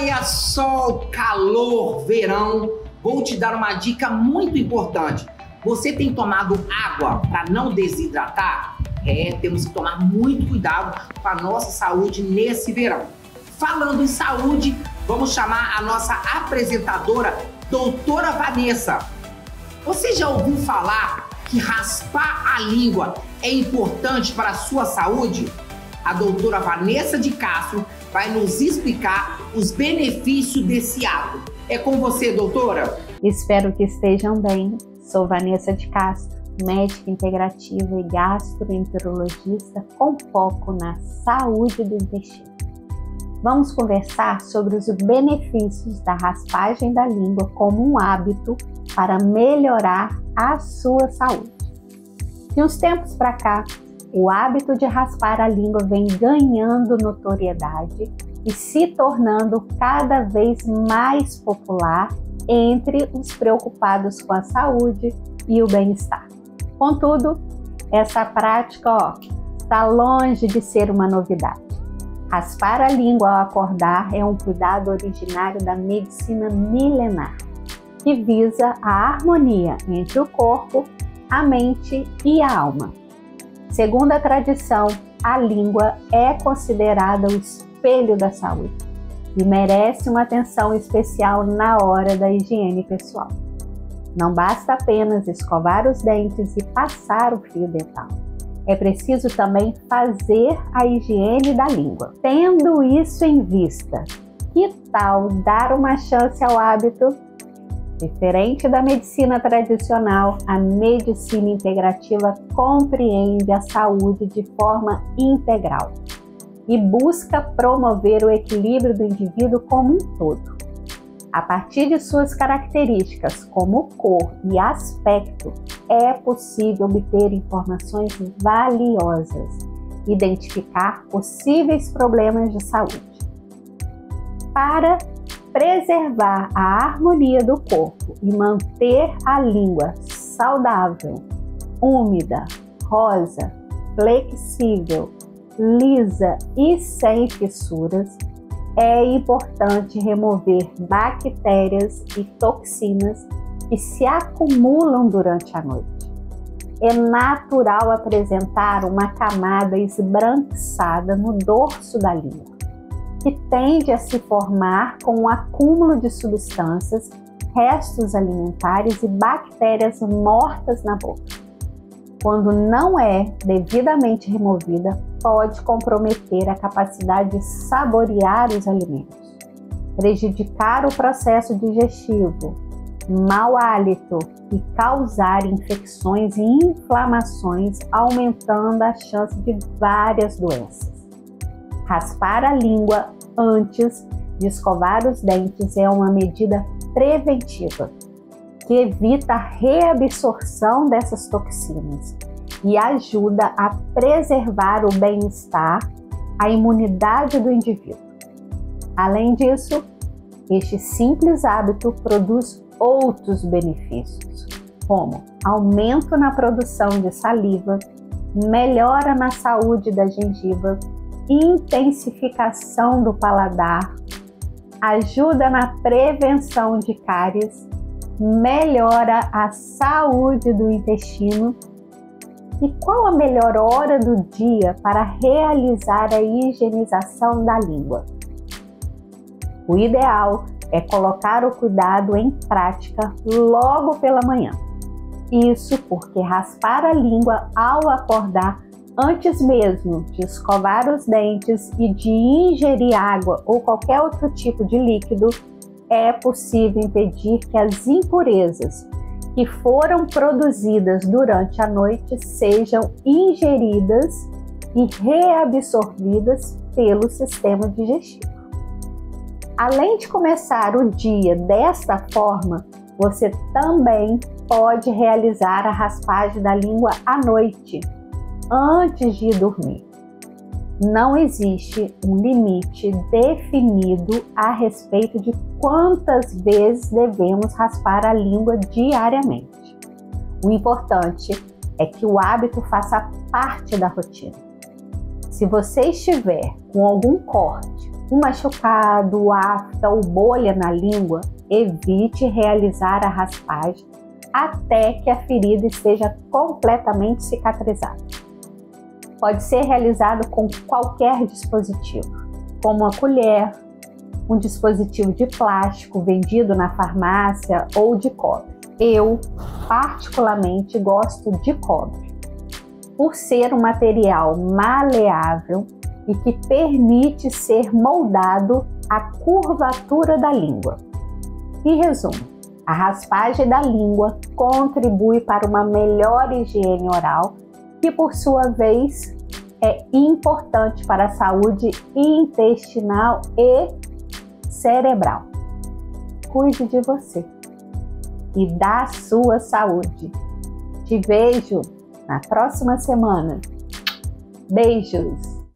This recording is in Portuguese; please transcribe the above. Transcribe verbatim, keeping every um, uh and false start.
praia, sol, calor, verão, vou te dar uma dica muito importante. Você tem tomado água para não desidratar? É, temos que tomar muito cuidado com a nossa saúde nesse verão. Falando em saúde, vamos chamar a nossa apresentadora, doutora Vanessa. Você já ouviu falar que raspar a língua é importante para a sua saúde? A doutora Vanessa de Castro vai nos explicar os benefícios desse ato. É com você, doutora? Espero que estejam bem. Sou Vanessa de Castro, médica integrativa e gastroenterologista com foco na saúde do intestino. Vamos conversar sobre os benefícios da raspagem da língua como um hábito para melhorar a sua saúde. De uns tempos para cá, o hábito de raspar a língua vem ganhando notoriedade e se tornando cada vez mais popular entre os preocupados com a saúde e o bem-estar. Contudo, essa prática ó, está longe de ser uma novidade. Raspar a língua ao acordar é um cuidado originário da medicina milenar, que visa a harmonia entre o corpo, a mente e a alma. Segundo a tradição, a língua é considerada o espelho da saúde e merece uma atenção especial na hora da higiene pessoal. Não basta apenas escovar os dentes e passar o fio dental. É preciso também fazer a higiene da língua. Tendo isso em vista, que tal dar uma chance ao hábito? Diferente da medicina tradicional, a medicina integrativa compreende a saúde de forma integral e busca promover o equilíbrio do indivíduo como um todo. A partir de suas características, como cor e aspecto, é possível obter informações valiosas, identificar possíveis problemas de saúde. Para preservar a harmonia do corpo e manter a língua saudável, úmida, rosa, flexível, lisa e sem fissuras, é importante remover bactérias e toxinas que se acumulam durante a noite. É natural apresentar uma camada esbranquiçada no dorso da língua, que tende a se formar com o acúmulo de substâncias, restos alimentares e bactérias mortas na boca. Quando não é devidamente removida, pode comprometer a capacidade de saborear os alimentos, prejudicar o processo digestivo, mau hálito e causar infecções e inflamações, aumentando a chance de várias doenças. Raspar a língua antes de escovar os dentes é uma medida preventiva que evita a reabsorção dessas toxinas e ajuda a preservar o bem-estar, a imunidade do indivíduo. Além disso, este simples hábito produz outros benefícios, como aumento na produção de saliva, melhora na saúde da gengiva, intensificação do paladar, ajuda na prevenção de cáries, melhora a saúde do intestino. E qual a melhor hora do dia para realizar a higienização da língua? O ideal é colocar o cuidado em prática logo pela manhã. Isso porque raspar a língua ao acordar antes mesmo de escovar os dentes e de ingerir água ou qualquer outro tipo de líquido, é possível impedir que as impurezas que foram produzidas durante a noite sejam ingeridas e reabsorvidas pelo sistema digestivo. Além de começar o dia desta forma, você também pode realizar a raspagem da língua à noite, antes de dormir. Não existe um limite definido a respeito de quantas vezes devemos raspar a língua diariamente. O importante é que o hábito faça parte da rotina. Se você estiver com algum corte um machucado, afta ou bolha na língua, evite realizar a raspagem até que a ferida esteja completamente cicatrizada. Pode ser realizado com qualquer dispositivo, como uma colher, um dispositivo de plástico vendido na farmácia ou de cobre. Eu, particularmente, gosto de cobre, por ser um material maleável e que permite ser moldado à curvatura da língua. Em resumo, a raspagem da língua contribui para uma melhor higiene oral, que por sua vez é importante para a saúde intestinal e cerebral. Cuide de você e da sua saúde. Te vejo na próxima semana. Beijos!